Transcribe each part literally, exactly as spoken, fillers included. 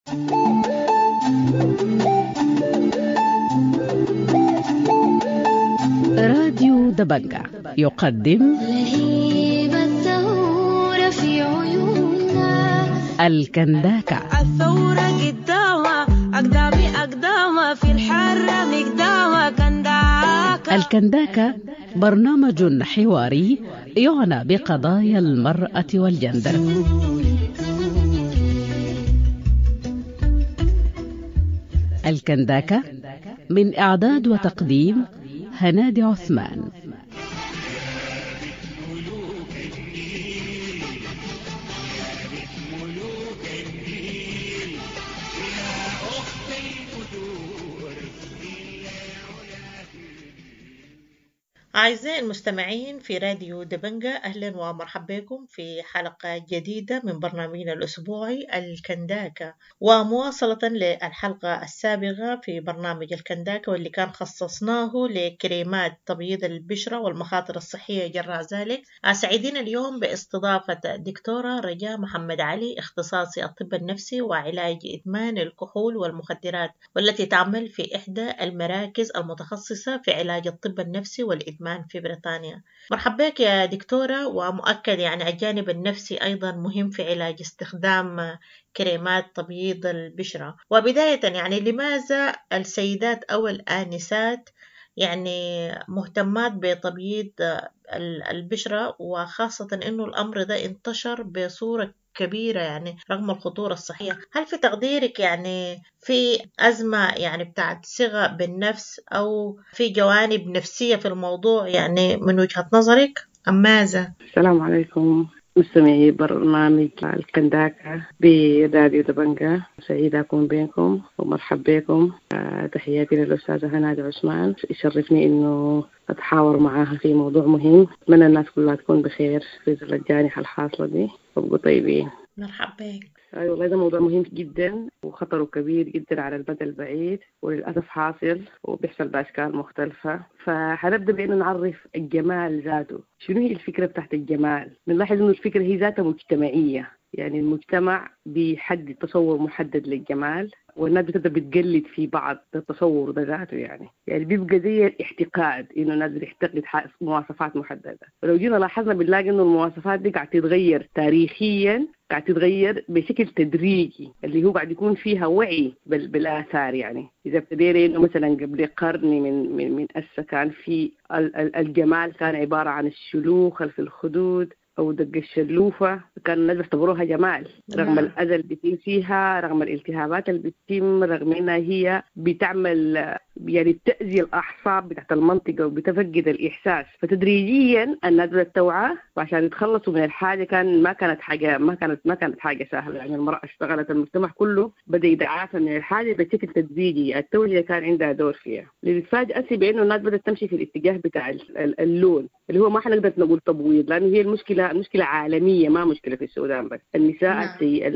راديو دبنجة يقدم لهيب الثورة في عيوننا، الكنداكة. الثورة قدامها أقدامي أقدامها في الحرة مقدامها كنداكة. الكنداكة برنامج حواري يعنى بقضايا المرأة والجندر. الكنداكة من إعداد وتقديم هنادي عثمان. أعزائي المستمعين في راديو دبنجة، أهلا ومرحبا بكم في حلقة جديدة من برنامجنا الأسبوعي الكنداكة، ومواصلة للحلقة السابقة في برنامج الكنداكة واللي كان خصصناه لكريمات تبييض البشرة والمخاطر الصحية جراء ذلك. سعيدين اليوم باستضافة دكتورة رجاء محمد علي، اختصاصي الطب النفسي وعلاج إدمان الكحول والمخدرات، والتي تعمل في إحدى المراكز المتخصصة في علاج الطب النفسي والإدمان في بريطانيا. مرحبا بك يا دكتورة، ومؤكد يعني الجانب النفسي أيضا مهم في علاج استخدام كريمات تبييض البشرة. وبداية يعني لماذا السيدات أو الآنسات يعني مهتمات بتبييض البشرة، وخاصة إنه الأمر ده انتشر بصورة كبيرة يعني رغم الخطورة الصحية؟ هل في تقديرك يعني في أزمة يعني بتاعت صغة بالنفس أو في جوانب نفسية في الموضوع يعني من وجهة نظرك أم ماذا؟ السلام عليكم مستمعي برنامج الكنداكة براديو دبنجة، سعيدة أكون بينكم ومرحبا بكم. تحياتي للأستاذة هنادي عثمان، يشرفني إنه أتحاور معاها في موضوع مهم. أتمنى الناس كلها تكون بخير في ظل الجائحة الحاصلة دي وابقوا طيبين. مرحبا. أيوة والله ده موضوع مهم جدا وخطره كبير جدا على المدى البعيد، وللأسف حاصل وبيحصل بأشكال مختلفة. فحنبدأ بأنه نعرف الجمال ذاته. شنو هي الفكرة بتاعت الجمال؟ بنلاحظ إنه الفكرة هي ذاتها مجتمعية، يعني المجتمع بيحدد تصور محدد للجمال، والناس بتبدأ بتقلد في بعض التصور ده ذاته. يعني يعني بيبقى زي الاحتقاد، إنه الناس بتحتقد مواصفات محددة. ولو جينا لاحظنا بنلاقي إنه المواصفات دي قاعد تتغير تاريخيا، قاعد تتغير بشكل تدريجي، اللي هو قاعد يكون فيها وعي بالآثار. يعني إذا ابتدينا إنه مثلا قبل قرن من من من أسا كان في الجمال كان عبارة عن الشلوخ في الخدود أو دق الشلوفة، كان الناس بيعتبروها جمال رغم نعم. الأذى اللي بيتم فيها، رغم الالتهابات اللي بتتم، رغم إنها هي بتعمل يعني بتأذي الأعصاب بتاعت المنطقة وبتفقد الإحساس. فتدريجيا الناس بدأت توعى، وعشان يتخلصوا من الحاجة كان ما كانت حاجة ما كانت ما كانت حاجة سهلة. يعني المرأة اشتغلت، المجتمع كله بدأ يتعافى من الحاجة بشكل تدريجي. التوعية كان عندها دور فيها. للفاجأة بأنه الناس بدأت تمشي في الاتجاه بتاع اللون، اللي هو ما حنقدر نقول تبويض، لأنه هي المشكلة مشكلة عالمية، ما مشكلة في السودان بس. النساء نعم.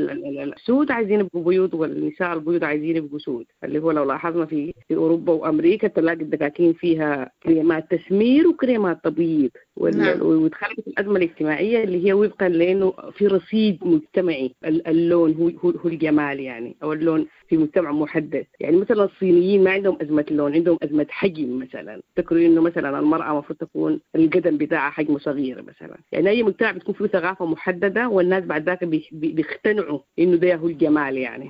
السود عايزين يبقوا بيوض، والنساء البيوض عايزين يبقوا سود. اللي هو لو لاحظنا في في أوروبا وأمريكا تلاقي الدكاكين فيها كريمات تسمير وكريمات تبييض، نعم. وتخلق الأزمة الاجتماعية اللي هي وفقا لأنه في رصيد مجتمعي. اللون هو هو الجمال يعني، أو اللون في مجتمع محدد. يعني مثلا الصينيين ما عندهم أزمة اللون، عندهم أزمة حجم. مثلا تذكروا إنه مثلا المرأة المفروض تكون القدم بتاعها حجمه صغير مثلا. يعني أي مجتمع بتكون فيه ثقافة محددة، والناس بعد ذاك بيقتنعوا إنه ده هو الجمال. يعني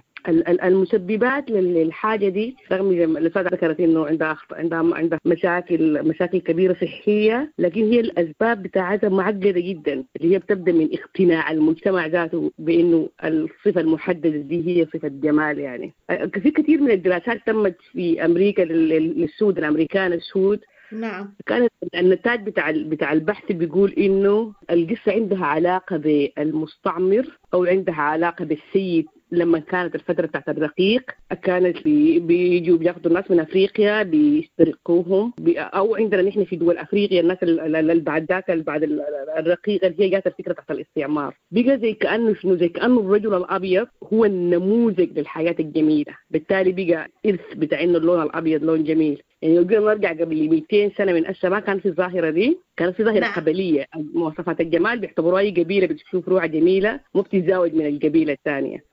المسببات للحاجة دي، رغم الأستاذة ذكرت إنه عندها عندها عندها مشاكل مشاكل كبيرة صحية، لكن هي الأسباب بتاعتها معقدة جدا، اللي هي بتبدأ من اقتناع المجتمع ذاته بإنه الصفة المحددة دي هي صفة جمال. يعني في كثير من الدراسات تمت في أمريكا للسود، الأمريكان السود. نعم. كانت النتاج بتاع بتاع البحث بيقول إنه القصة عندها علاقة بالمستعمر، أو عندها علاقة بالسيد. لما كانت الفترة بتاعت الرقيق كانت بيجوا بياخدوا الناس من أفريقيا بيسترقوهم، أو عندنا نحن في دول أفريقيا الناس اللي بعد ذاك بعد الرقيق اللي هي جات الفكرة بتاعت الاستعمار، بقى زي كأنه شنو زي كأنه الرجل الأبيض هو النموذج للحياة الجميلة. بالتالي بقى إرث بتاع إنه اللون الأبيض لون جميل. يعني لو جينا نرجع قبل مئتين سنة من أسا ما كان في الظاهرة دي، كانت في ظاهرة نعم. قبلية. مواصفات الجمال بيعتبروها أي قبيلة بتشوف روحها جميلة مو بتتزاوج من القبيلة الثانية.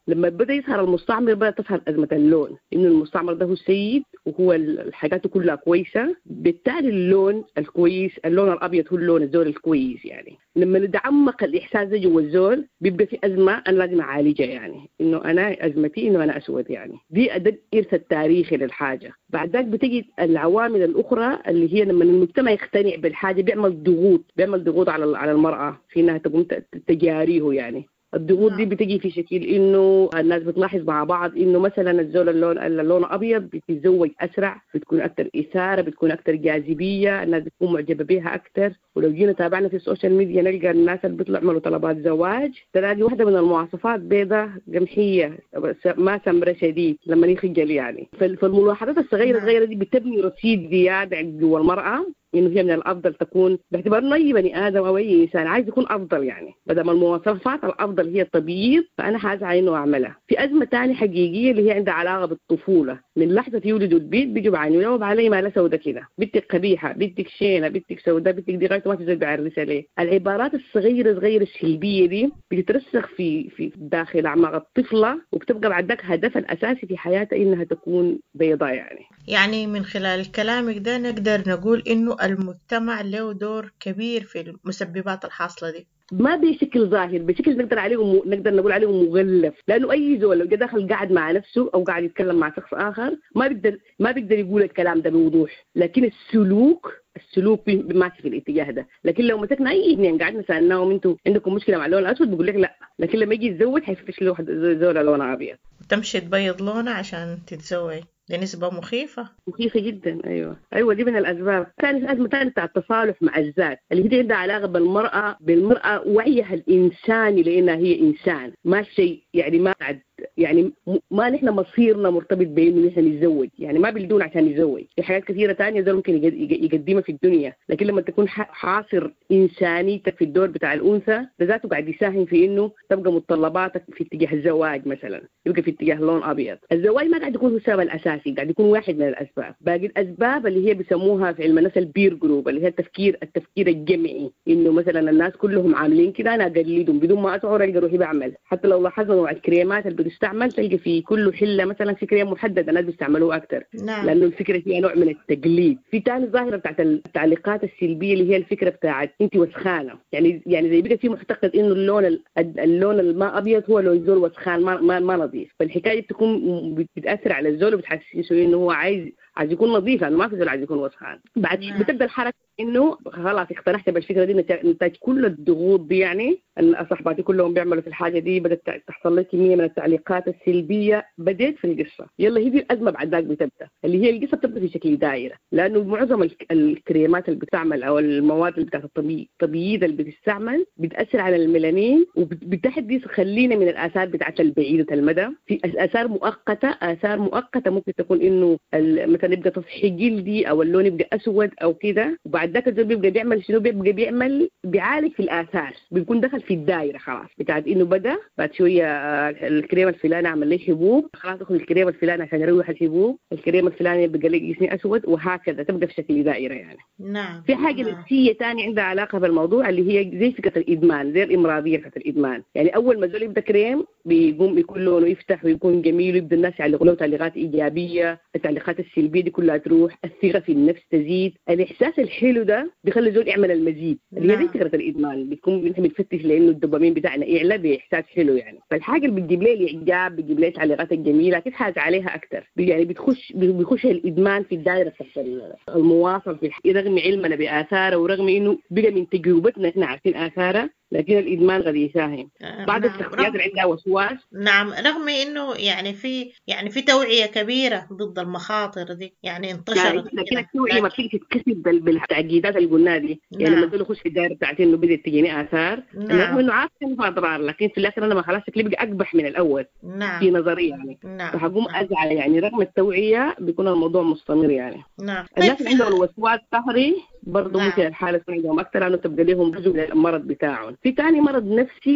لما بدا يظهر المستعمر بدات تظهر ازمه اللون، انه المستعمر ده هو السيد وهو الحاجات كلها كويسه، بالتالي اللون الكويس اللون الابيض هو اللون الزول الكويس. يعني لما نتعمق الاحساس ده جوا الزول بيبقى في ازمه انا لازم اعالجها، يعني انه انا ازمتي انه انا اسود. يعني دي اداه الارث التاريخي للحاجه. بعد ذلك بتجي العوامل الاخرى اللي هي لما المجتمع يقتنع بالحاجه بيعمل ضغوط بيعمل ضغوط على على المراه في انها تقوم تجاريه. يعني الضغوط دي بتجي في شكل انه الناس بتلاحظ مع بعض انه مثلا الزول اللون اللون ابيض بيتزوج اسرع، بتكون اكثر اثاره، بتكون اكثر جاذبيه، الناس بتكون معجبه بها اكثر. ولو جينا تابعنا في السوشيال ميديا نلقى الناس اللي بيطلعوا يعملوا طلبات زواج تلاقي واحده من المواصفات بيضة قمحيه ما سمره شديد لما يخجل. يعني فالملاحظات الصغيره الصغيره دي بتبني رصيد زياده جوا المراه انه هي من الافضل تكون باعتبار انه اي بني ادم او اي انسان عايز يكون افضل. يعني بدل ما المواصفات الافضل هي التبييض فانا حاسعى انه اعملها. في ازمه ثانيه حقيقيه اللي هي عندها علاقه بالطفوله، من لحظه يولدوا البيت بيجوا بعينوا يوم علي ما لا سودة كده، بنتك قبيحه، بنتك شينه، بنتك سوداء، بنتك دي غايه ما تزول بعرسها ليه. العبارات الصغيره صغيره السلبيه دي بتترسخ في في داخل اعماق الطفله وبتبقى بعد ذاك هدفها الاساسي في حياتها انها تكون بيضاء. يعني يعني من خلال كلامك ده نقدر نقول إنه المجتمع له دور كبير في المسببات الحاصلة دي، ما بشكل ظاهر، بشكل نقدر عليه م... نقدر نقول عليه مغلف، لانه اي زول لو جا داخل قاعد مع نفسه او قاعد يتكلم مع شخص اخر ما بيقدر ما بيقدر يقول الكلام ده بوضوح، لكن السلوك السلوك ماشي في الاتجاه ده. لكن لو مسكنا اي اثنين قعدنا سالناهم انتم عندكم مشكله مع اللون الاسود بيقول لك لا، لكن لما يجي يتزوج حيفتش له واحد زول لون ابيض تمشي تبيض لونه عشان تتزوج. دي نسبة مخيفة مخيفة جدا. أيوة أيوة دي من الأسباب. ثاني أزمة ثانية بتاع التصالح مع الذات اللي هي عندها علاقة بالمرأة بالمرأة وعيها الإنساني لأنها هي إنسان ما شيء. يعني ما يعني ما نحن مصيرنا مرتبط بإنه نحن نتزوج، يعني ما بيلدون عشان يتزوج. في حاجات كثيرة تانية زي ممكن يقدمها في الدنيا، لكن لما تكون حاصر إنسانيتك في الدور بتاع الأنثى ذاته قاعد يساهم في إنه تبقى متطلباتك في اتجاه الزواج مثلا يبقى في اتجاه لون أبيض. الزواج ما قاعد يكون هو السبب الأساسي، قاعد يكون واحد من الأسباب. باقي الأسباب اللي هي بيسموها في علم النفس البير جروب اللي هي التفكير التفكير الجمعي، إنه مثلا الناس كلهم عاملين كده أنا أقلدهم بدون ما أشعر ألقى روحي بعمل. حتى لو لاحظنا نوع الكريمات اللي بتستعمل تلقى في كل حلة مثلا في كريم محدد الناس بيستعملوه أكتر. نعم. لأنه الفكرة فيها نوع من التقليد. في تاني ظاهرة بتاعت التعليقات السلبية اللي هي الفكرة بتاعت أنت وسخانة، يعني يعني زي بقى في معتقد إنه اللون اللون الماء أبيض هو لون زول وسخان ما ما, ما نظيف. فالحكاية بتكون بتأثر على الزول وبتحسسه إنه هو عايز عايز يكون نظيف لأنه ما في زول عايز يكون وسخان. بعد نعم. بتبدأ الحركة إنه خلاص اقتنعت بالفكرة دي نتاج كل الضغوط دي، يعني صاحباتي كلهم بيعملوا في الحاجة دي، بدأت تحصل لي كمية من التعليقات السلبية. بديت في القصة يلا هي دي الأزمة بعد ذاك بتبدأ اللي هي القصة بتبدأ في شكل دائرة، لأنه معظم الكريمات اللي بتستعمل أو المواد اللي بتاعت التبييض اللي بتستعمل بتأثر على الميلانين وبتحدي خلينا من الآثار بتاعت البعيدة المدى. في آثار مؤقتة آثار مؤقتة ممكن تكون إنه مثلا يبقى تصحي جلدي أو اللون يبقى أسود أو كده، وبعد ذاك الزول بيبقى بيعمل شنو بيبقى بيعمل بيعالج في الآثار، بيكون دخل في الدائرة خلاص بتاعت إنه بدأ بعد شوية الكريم الفلاني عمل لي حبوب خلاص أخذ الكريم الفلاني عشان يروح الحبوب، الكريم الفلاني بقى لي جسمي أسود، وهكذا تبقى في شكل دائرة. يعني نعم. في حاجة نعم. نفسية تانية عندها علاقة بالموضوع اللي هي زي فكرة الإدمان، زي الإمراضية بتاعت الإدمان. يعني أول ما الزول يبدأ كريم بيقوم يكون لونه يفتح ويكون جميل ويبدأ الناس يعلقوا له تعليقات إيجابية، التعليقات السلبية دي كلها تروح، الثقة في النفس تزيد، الإحساس الحلو ده بيخلي الزول يعمل المزيد اللي هي زي فكرة الإدمان. بتكون نحن بنفتش لأنه الدوبامين بتاعنا يعلى بإحساس حلو. يعني فالحاجة اللي بتجيب لي الإعجاب بتجيب لي التعليقات الجميلة تبحث عليها أكثر، يعني بتخش بيخش الإدمان في الدائرة تحت المواصل في الحقيقة رغم علمنا بآثاره ورغم إنه بقى من تجربتنا إحنا عارفين آثاره، لكن الإدمان قد يساهم. بعض نعم. الشخصيات اللي عندها وسواس نعم رغم انه يعني في يعني في توعية كبيرة ضد المخاطر دي يعني انتشرت، لكن التوعية ما بتيجي تتكسب بالتعقيدات اللي قلنا دي. يعني لما تقول خش في الدائرة بتاعت انه بدأت تجيني آثار رغم انه عارف انه ما اضرار، لكن في الاخر انا ما خلاص شكلي بقى اقبح من الاول. نعم. في نظري يعني. نعم. فحقوم ازعل يعني رغم التوعية بيكون الموضوع مستمر. يعني نعم. الناس اللي عندهم الوسواس القهري برضه نعم. ممكن الحالة تكون عندهم أكثر لأنه تبقى لهم جزء من المرض بتاعهم. في تاني مرض نفسي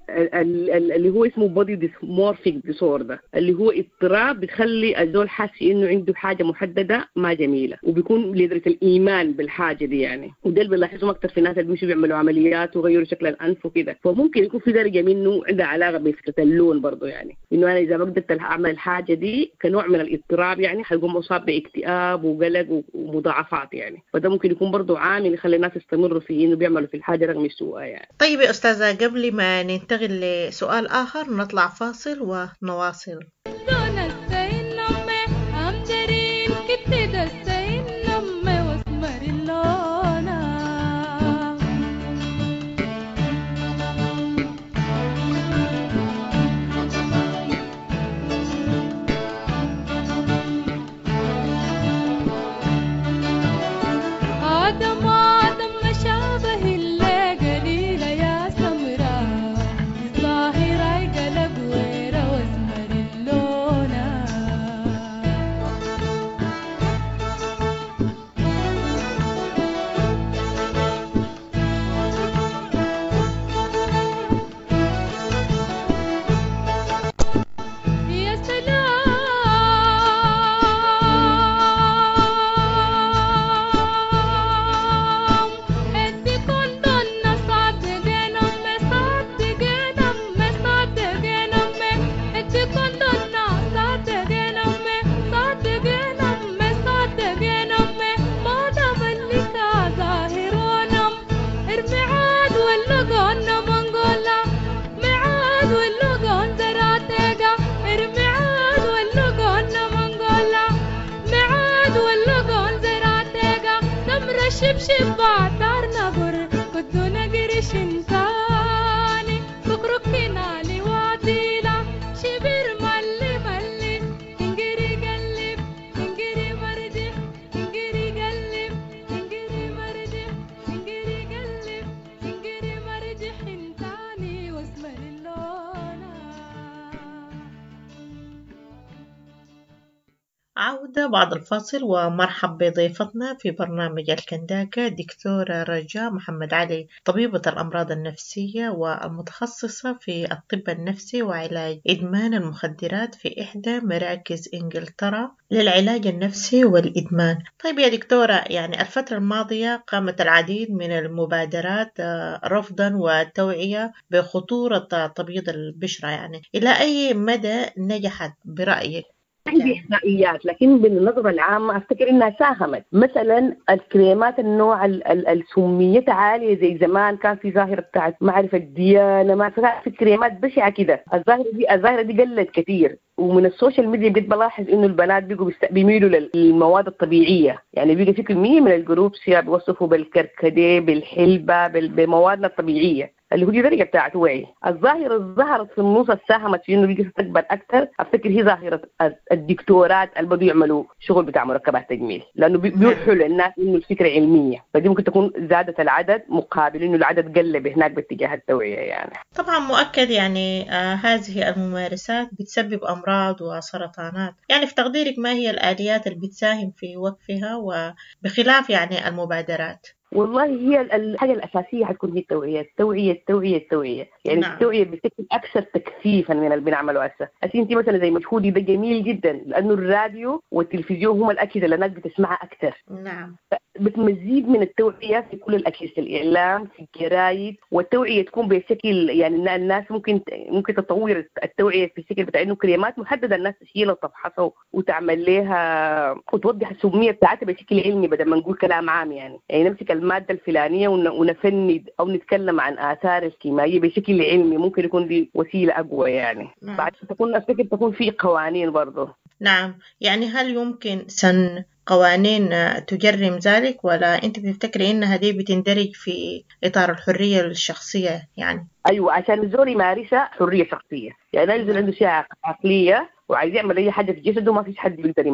اللي هو اسمه بودي ديسمورفيك ديسوردر، اللي هو اضطراب بتخلي الزول حاسس انه عنده حاجه محدده ما جميله، وبيكون لدرجه الايمان بالحاجه دي يعني. وده اللي بنلاحظهم اكثر في الناس اللي بيمشوا بيعملوا عمليات وغيروا شكل الانف وكده. فممكن يكون في درجه منه عندها علاقه بفكره اللون برضه يعني، انه انا اذا ما قدرت اعمل الحاجه دي كنوع من الاضطراب يعني حيكون مصاب باكتئاب وقلق ومضاعفات يعني. فده ممكن يكون برضه عامل يخلي الناس يستمروا في انه بيعملوا في الحاجه رغم سوءها يعني. طيب يا أستاذة، قبل ما ننتقل لسؤال آخر نطلع فاصل ونواصل. عودة بعد الفاصل، ومرحب بضيفتنا في برنامج الكنداكة دكتورة رجاء محمد علي، طبيبة الأمراض النفسية والمتخصصة في الطب النفسي وعلاج إدمان المخدرات في إحدى مراكز إنجلترا للعلاج النفسي والإدمان. طيب يا دكتورة، يعني الفترة الماضية قامت العديد من المبادرات رفضا والتوعية بخطورة تبييض البشرة، يعني إلى أي مدى نجحت برأيك؟ عندي إحصائيات، لكن بالنظرة العامة أفتكر إنها ساهمت. مثلا الكريمات النوع السميتها عالية زي زمان، كان في ظاهرة بتاعت معرفة الديانة، ما في كريمات بشعة كده. الظاهرة دي الظاهرة دي قلت كثير. ومن السوشيال ميديا بقيت بلاحظ إنه البنات بيجوا بيميلوا للمواد الطبيعية، يعني بيجي في كمية من الجروبس بيوصفوا بالكركديه بالحلبة بموادنا الطبيعية اللي هو دي درجة بتاعت وعي. الظاهرة ظهرت في النص ساهمت في إنه بيجي تكبر أكثر. أفتكر هي ظاهرة الدكتورات اللي بدوا يعملوا شغل بتاع مركبات تجميل، لأنه بيوحوا للناس إنه الفكرة علمية، فدي ممكن تكون زادت العدد مقابل إنه العدد قل هناك باتجاه التوعية يعني. طبعا مؤكد يعني آه هذه الممارسات بتسبب أمراض وسرطانات، يعني في تقديرك ما هي الآليات اللي بتساهم في وقفها وبخلاف يعني المبادرات؟ والله هي الحاجة الأساسية حتكون هي التوعية التوعية التوعية التوعية يعني نعم. التوعية بشكل أكثر تكثيفا من اللي بنعمله هسه. أسي أنت مثلا زي مجهودي ده جميل جدا، لأنه الراديو والتلفزيون هم الأجهزة اللي الناس بتسمعها أكثر. نعم. بتمزيد من التوعية في كل الأجهزة، الإعلام في الجرايد، والتوعية تكون بشكل يعني الناس ممكن ممكن تطور التوعية في الشكل بتاع إنه كلمات محددة الناس تشيلها وتفحصها وتعمل لها وتوضح السمية بتاعتها بشكل علمي بدل ما نقول كلام عام يعني. يعني نمسك المادة الفلانية ونفند أو نتكلم عن آثار الكيميائية بشكل علمي، ممكن يكون دي وسيلة أقوى يعني. نعم. بعد تكون أفتكر تكون في قوانين برضه. نعم، يعني هل يمكن سن قوانين تجرم ذلك، ولا أنت بتفكري إنها دي بتندرج في إطار الحرية الشخصية يعني؟ أيوة، عشان الزول يمارسها حرية شخصية، يعني الزول عنده شيء عقلية وعايز يعمل أي حاجة في جسده ما فيش حد بيقدر يمنعه.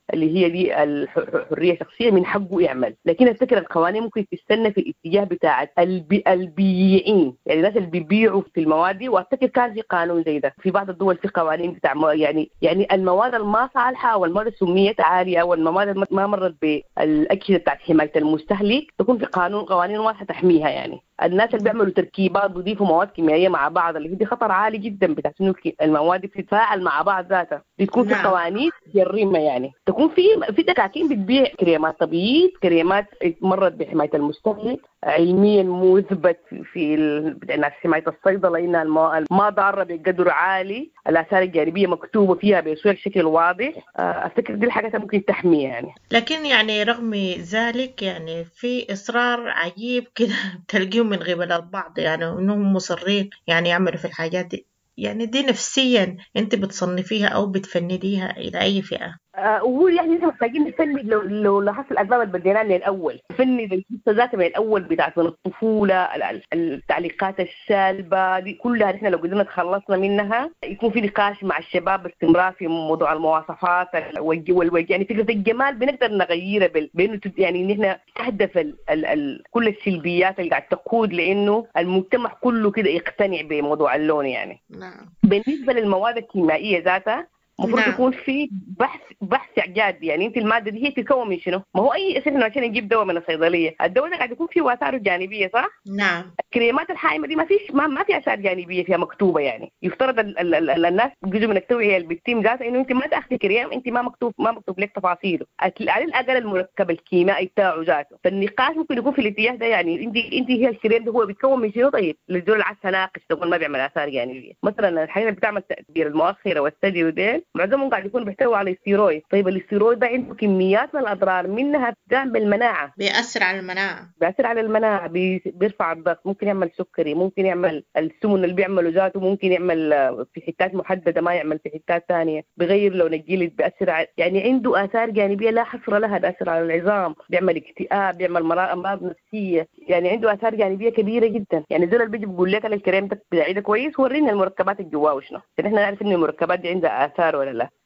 اللي هي دي الحريه الشخصيه من حقه يعمل. لكن الفكره القوانين ممكن تستنى في الاتجاه بتاع البي البياعين، يعني الناس اللي بيبيعوا في المواد دي. وافتكر كان في قانون زي ده في بعض الدول، في قوانين بتاع يعني يعني المواد الما صالحه او المواد السميات عاليه او المواد ما مرت بالاجهزه بتاعت حمايه المستهلك، تكون في قانون قوانين واضحه تحميها. يعني الناس اللي بيعملوا تركيبات بيضيفوا مواد كيميائيه مع بعض اللي دي خطر عالي جدا بتاع انه المواد دي بتتفاعل مع بعض ذاتها، بتكون في قوانين تجرمها. يعني تكون في في دكاكين بتبيع كريمات تبييض، كريمات مرت بحمايه المستهلك، علميا مثبت في الناس حمايه الصيدله انها ما ضاره بقدر عالي، الاثار الجانبيه مكتوبه فيها بشكل واضح. افتكر دي الحاجات ممكن تحمي يعني. لكن يعني رغم ذلك يعني في اصرار عجيب كده تلقيهم من قبل البعض، يعني انهم مصرين يعني يعملوا في الحاجات دي. يعني دي نفسيا انت بتصنفيها او بتفنديها الى اي فئه؟ وهو يعني احنا محتاجين نفند لو لو لاحظت الاسباب اللي بديناها من الاول، نفند القصه ذاتها من الاول بتاعت من الطفوله، التعليقات السالبه دي كلها احنا لو قدرنا تخلصنا منها يكون في نقاش مع الشباب باستمرار في موضوع المواصفات والوجه. يعني فكره الجمال بنقدر نغيرها بانه يعني ان احنا نستهدف ال ال ال كل السلبيات اللي قاعد تقود لانه المجتمع كله كده يقتنع بموضوع اللون. يعني نعم. بالنسبه للمواد الكيميائيه ذاتها المفروض نعم. يكون في بحث بحث اعجاز. يعني انت الماده دي هي تتكون من شنو؟ ما هو اي اسم عشان نجيب دواء من الصيدليه، الدواء ده قاعد يكون فيه اثار جانبيه صح؟ نعم. الكريمات الحائمه دي ما فيش ما, ما في اثار جانبيه فيها مكتوبه. يعني يفترض ال ال ال الناس جزء من التوعيه اللي بتتم ذاتها انه انت ما تاخذي كريم انت ما مكتوب ما مكتوب لك تفاصيله، على الاقل المركب الكيميائي بتاعه ذاته. فالنقاش ممكن يكون في الاتجاه ده. يعني انت انت هي الكريم ده هو بيتكون من شنو؟ طيب للزول العكس ناقش تقول ما بيعمل اثار جانبيه. مثلا الحاجات اللي بتعمل تاثير المؤخره والثدي وديل معظمهم قاعد يكون بيحتوي على الستيرويد. طيب الستيرويد ده عنده كميات من الاضرار، منها بتعمل المناعه، بيأثر على المناعه بيأثر على المناعه، بيرفع الضغط، ممكن يعمل سكري، ممكن يعمل السمن اللي بيعمله ذاته، ممكن يعمل في حتات محدده ما يعمل في حتات ثانيه، بيغير لون الجلد، بيأثر على يعني عنده اثار جانبيه لا حصر لها، بيأثر على العظام، بيعمل اكتئاب، بيعمل امراض نفسيه. يعني عنده اثار جانبيه كبيره جدا. يعني دول اللي بيجي بيقول لك الكريم ده بتاعي كويس ورينا المركبات اللي جواه وشنو عشان احنا نعرف ان المركبات دي عندها اثار ولا لا.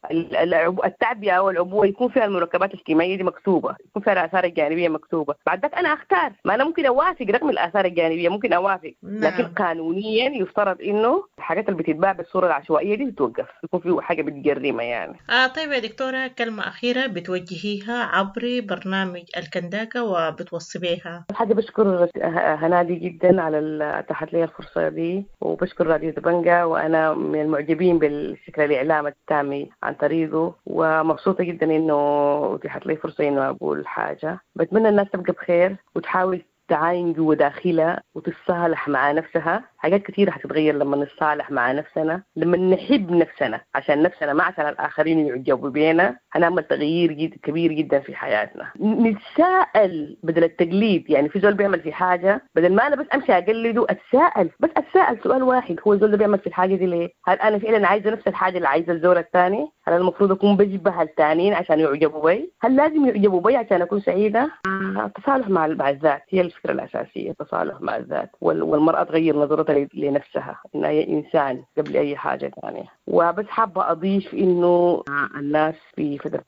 التعبئه او العبوه يكون فيها المركبات الكيميائيه دي مكتوبه، يكون فيها الاثار الجانبيه مكتوبه. بعد ذلك انا اختار، ما انا ممكن اوافق رقم الاثار الجانبيه، ممكن اوافق نعم. لكن قانونيا يفترض انه الحاجات اللي بتتباع بالصوره العشوائيه دي بتوقف، يكون في حاجه بتجرمها يعني. اه طيب يا دكتوره، كلمه اخيره بتوجهيها عبر برنامج الكنداكه وبتوصي بيها؟ حاجه بشكر هنادي جدا على اتاحت لي الفرصه دي، وبشكر راديو دبنجة، وانا من المعجبين بالشكل الاعلام التامي عن طريقه، ومبسوطه جدا انه اتيحت لي فرصه انه اقول حاجه. بتمنى الناس تبقى بخير وتحاول تعاين جوا داخلها وتتصالح مع نفسها. حاجات كثيرة هتتغير لما نتصالح مع نفسنا، لما نحب نفسنا عشان نفسنا ما عشان الآخرين يعجبوا بينا، هنعمل تغيير جد كبير جدا في حياتنا. نتساءل بدل التقليد. يعني في زول بيعمل في حاجة بدل ما أنا بس أمشي أقلده، أتساءل، بس أتساءل سؤال واحد، هو الزول ده بيعمل في الحاجة دي ليه؟ هل أنا فعلا عايزة نفس الحاجة اللي عايزة الزول الثاني؟ هل المفروض أكون بشبه الثانيين عشان يعجبوا بي؟ هل لازم يعجبوا بي عشان أكون سعيدة؟ التصالح مع الذات هي الفكرة الأساسية، التصالح مع الذات، والمرأة تغير نظرتها لنفسها إنها إنسان قبل أي حاجة ثانية. وبس حابة أضيف إنه الناس في فترة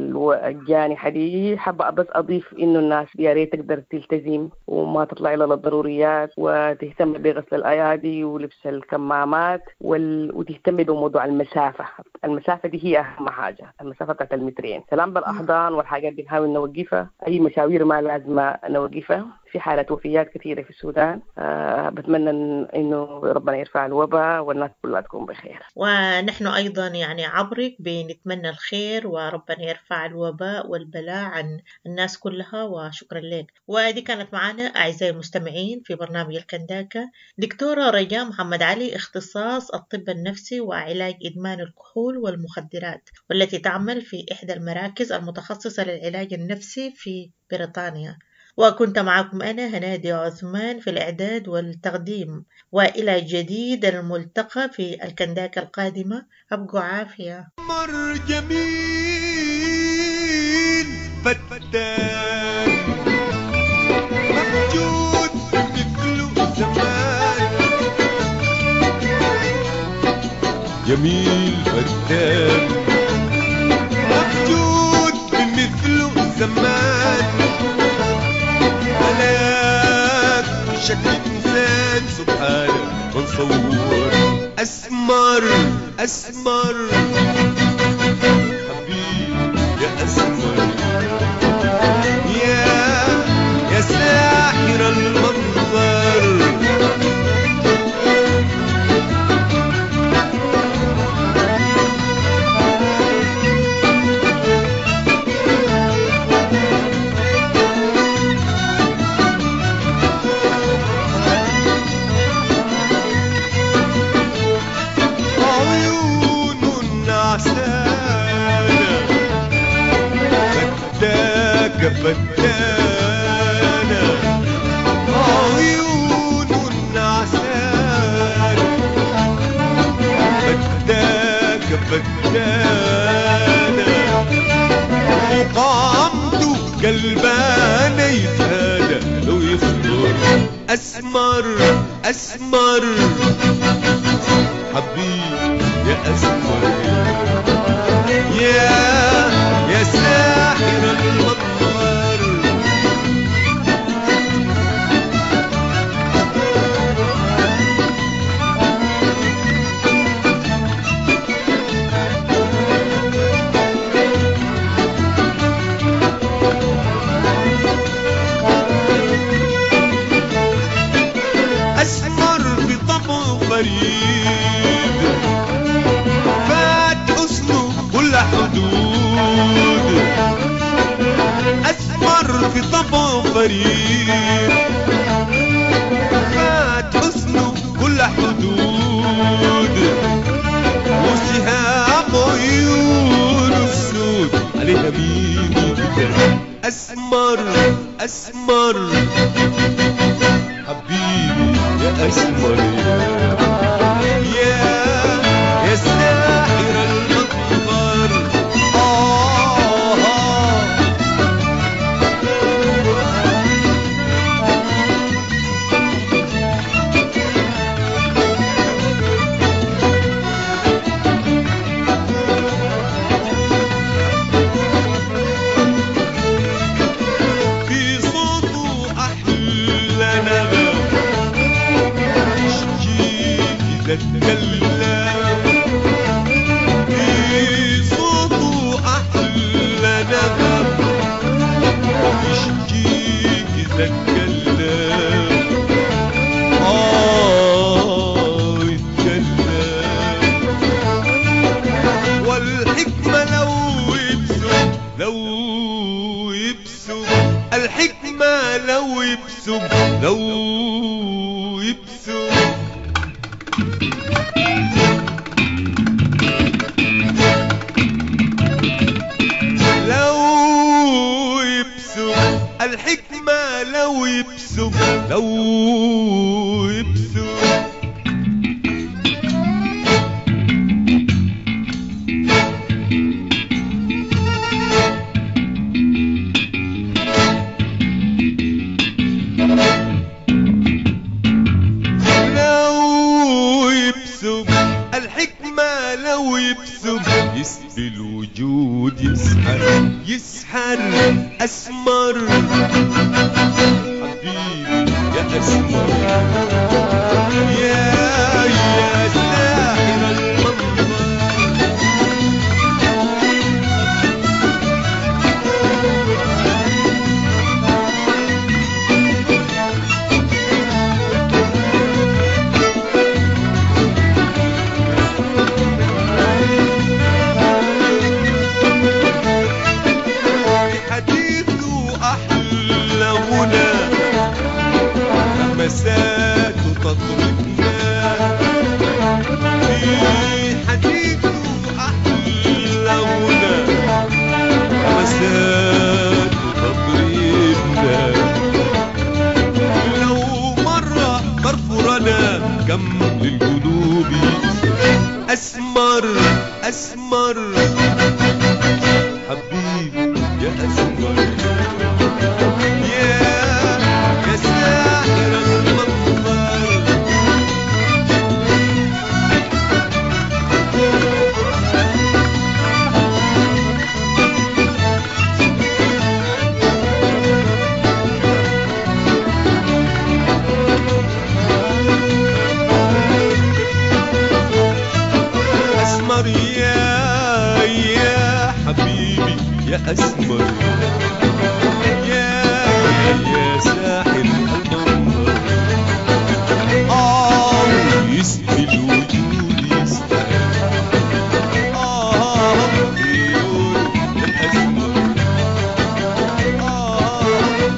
الجانحة دي، حابة بس أضيف إنه الناس يا ريت تقدر تلتزم وما تطلع إلى الضروريات، وتهتم بغسل الأيادي ولبس الكمامات، وال... وتهتم بموضوع المسافة. المسافة دي هي أهم حاجة، المسافة بتاعت المترين. سلام بالأحضان والحاجات دي نحاول نوقفها، أي مشاوير ما لازم نوقفها. في حالة وفيات كثيرة في السودان. أه بتمنى إنه ربنا يرفع الوباء والناس كلها تكون بخير. ونحن أيضا يعني عبرك بنتمنى الخير وربنا يرفع الوباء والبلاء عن الناس كلها، وشكرا لك. ودي كانت معنا أعزائي المستمعين في برنامج الكنداكة دكتورة رجاء محمد علي، اختصاص الطب النفسي وعلاج إدمان الكحول والمخدرات، والتي تعمل في إحدى المراكز المتخصصة للعلاج النفسي في بريطانيا. وكنت معكم أنا هنادي عثمان في الإعداد والتقديم، وإلى جديد الملتقى في الكنداكة القادمة. أبقوا عافية. مر جميل فتان موجود مثله زمان، جميل فتان موجود شكل إنسان سبحانه منصور. أسمر أسمر حبيبي يا أسمر، يا يا ساحر المنظر. فتانة عيون النعسان، فتاك فتانة وقامته قلبانا يتهادى لو يخطر. أسمر أسمر حبيبي يا أسمر، يا يا ساحر المنظر. أسمر بطبع فريد، فات حسنه كل حدود. أسمر في طبع فريد، فات حسنه كل حدود. وسهام عيون السود عليها مين كده. أسمر أسمر حبيبي يا أسمر، يا يا ساحر المنظر. آه آه في صوته أحلى نغمة تتكلم، في صوته أحلى نغم يشجيك تتكلم. آه يتكلم، والحكمة لو يبسم لو يبسم، الحكمة لو يبسم لو يبسم. الحكمة لو يبسم لو يبسم. لو يبسم الحكمة لو يبسم، يسبي الوجود يسحر يسحر. أسمر حبيبي يا أسمر، يا يا ساحر المنظر. مسات تطرقنا يا أسمر يا يا ساحر المنظر آه يسقي الوجود يسقي آه عيون الأسمر آه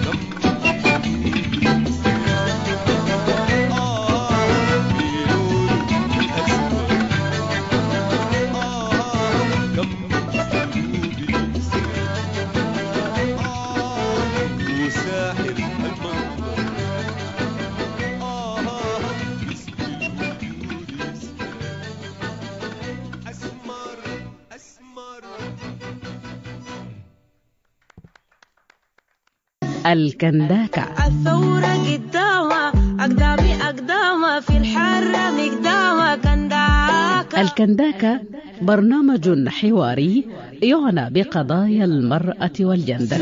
الكنداكة. الثورة قدامها أقدامي أقدامها في الحرة مقدامها كنداكة. الكنداكة برنامج حواري يعنى بقضايا المرأة والجندر.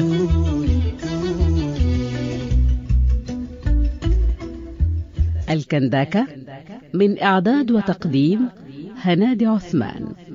الكنداكة من إعداد وتقديم هنادي عثمان.